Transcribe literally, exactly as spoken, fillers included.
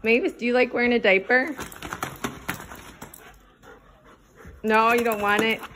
Mavis, do you like wearing a diaper? No, you don't want it?